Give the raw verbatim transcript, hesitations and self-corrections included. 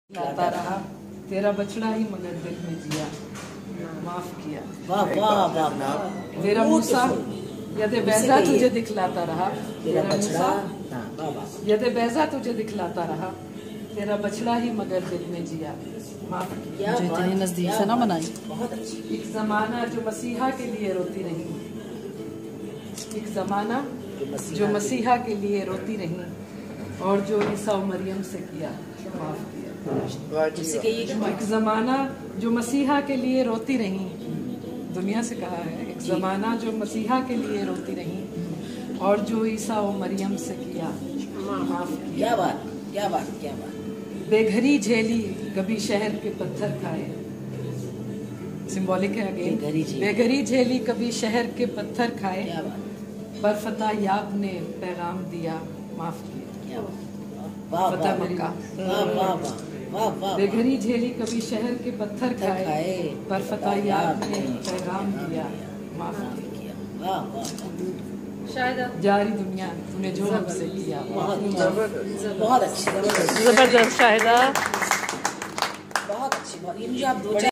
लाता रहा तेरा बछड़ा ही मगर दिल में जिया माफ किया। वाह वाह वाह वाह। तेरा मूसा यदि बैजा तुझे दिखलाता रहा, तेरा बछड़ा यदि बैजा तुझे दिखलाता रहा, तेरा बछड़ा ही मगर दिल में जिया माफ किया। जो इतनी नजदीक से ना बनाई। बहुत अच्छी। एक जमाना जो मसीहा के लिए रोती रही, एक जमाना जो मसीहा के लिए रोती रही और जो ईसा और मरियम से किया माफ किया। एक जमाना जो मसीहा के लिए रोती रही, दुनिया से कहा है, एक जमाना जो मसीहा के लिए रोती रही और जो ईसा और मरियम से किया माफ किया। क्या बात क्या बात क्या बात। बेघरी झेली कभी शहर के पत्थर खाए, सिंबॉलिक है अगेन। बेघरी झेली कभी शहर के पत्थर खाए, पर फतेह याब ने पैगाम दिया माफ किया। फतेह मक्का। बेघरी झेली कभी शहर के पत्थर खाए, पर फतेह याब ने पैगाम दिया माफ किया। शायद जारी दुनिया तूने जो हमसे किया। बहुत अच्छी जबरदस्त शाहिदा। बहुत अच्छी। ये मुझे आप दो